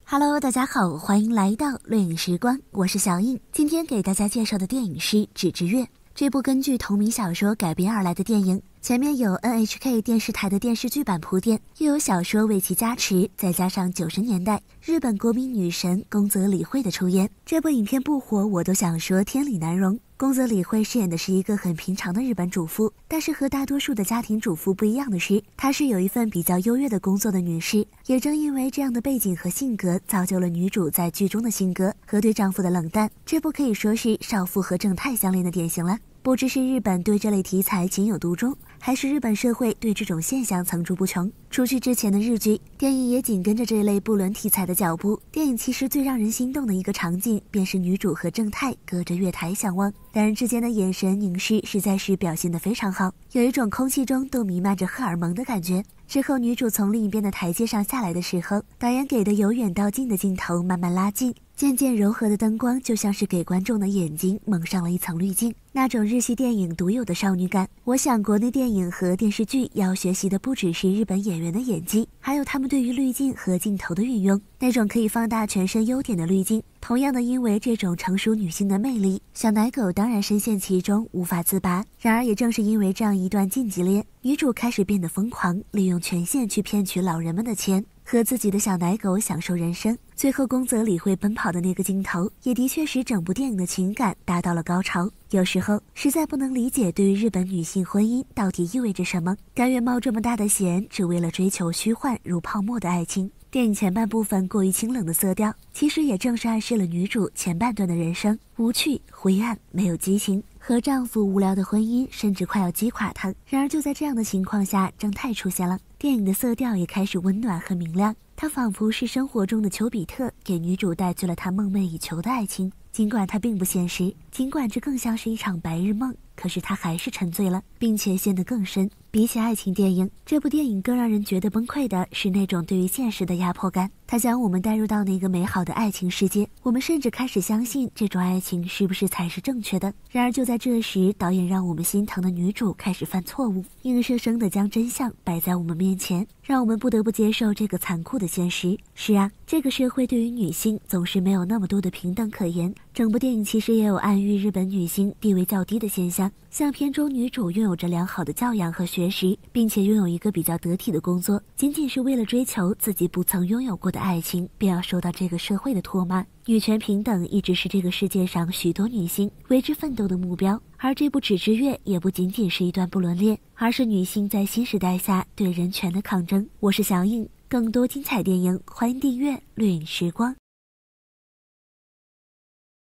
Hello， 大家好，欢迎来到掠影时光，我是小印。今天给大家介绍的电影是《纸之月》，这部根据同名小说改编而来的电影。前面有 NHK 电视台的电视剧版铺垫，又有小说为其加持，再加上90年代日本国民女神宫泽理惠的出演，这部影片不火我都想说天理难容。宫泽理惠饰演的是一个很平常的日本主妇，但是和大多数的家庭主妇不一样的是，她是有一份比较优越的工作的女士。也正因为这样的背景和性格，造就了女主在剧中的性格和对丈夫的冷淡。这部可以说是少妇和正太相恋的典型了。不知是日本对这类题材情有独钟，还是日本社会对这种现象层出不穷。除去之前的日剧，电影也紧跟着这类不伦题材的脚步。电影其实最让人心动的一个场景，便是女主和正太隔着月台相望，两人之间的眼神凝视实在是表现得非常好，有一种空气中都弥漫着荷尔蒙的感觉。之后女主从另一边的台阶上下来的时候，导演给的由远到近的镜头慢慢拉近，渐渐柔和的灯光就像是给观众的眼睛蒙上了一层滤镜，那种日系电影独有的少女感。我想国内电影和电视剧要学习的不只是日本演员的演技，还有他们对于滤镜和镜头的运用，那种可以放大全身优点的滤镜。同样的，因为这种成熟女性的魅力，小奶狗当然深陷其中无法自拔。然而也正是因为这样一段禁忌恋，女主开始变得疯狂，利用权限去骗取老人们的钱，和自己的小奶狗享受人生。最后宫泽理惠奔跑的那个镜头，也的确使整部电影的情感达到了高潮。有时候实在不能理解，对于日本女性婚姻到底意味着什么，甘愿冒这么大的险，只为了追求虚幻如泡沫的爱情。电影前半部分过于清冷的色调，其实也正是暗示了女主前半段的人生无趣、灰暗，没有激情，和丈夫无聊的婚姻甚至快要击垮她。然而就在这样的情况下，正太出现了，电影的色调也开始温暖和明亮。他仿佛是生活中的丘比特，给女主带去了她梦寐以求的爱情。尽管它并不现实，尽管这更像是一场白日梦，可是她还是沉醉了，并且陷得更深。比起爱情电影，这部电影更让人觉得崩溃的是那种对于现实的压迫感。它将我们带入到那个美好的爱情世界，我们甚至开始相信这种爱情是不是才是正确的。然而就在这时，导演让我们心疼的女主开始犯错误，硬生生地将真相摆在我们面前，让我们不得不接受这个残酷的现实。是啊，这个社会对于女性总是没有那么多的平等可言。整部电影其实也有暗喻日本女性地位较低的现象，像片中女主拥有着良好的教养和学识，并且拥有一个比较得体的工作，仅仅是为了追求自己不曾拥有过的爱情，便要受到这个社会的唾骂。女权平等一直是这个世界上许多女性为之奋斗的目标，而这部《纸之月》也不仅仅是一段不伦恋，而是女性在新时代下对人权的抗争。我是小颖，更多精彩电影欢迎订阅掠影时光。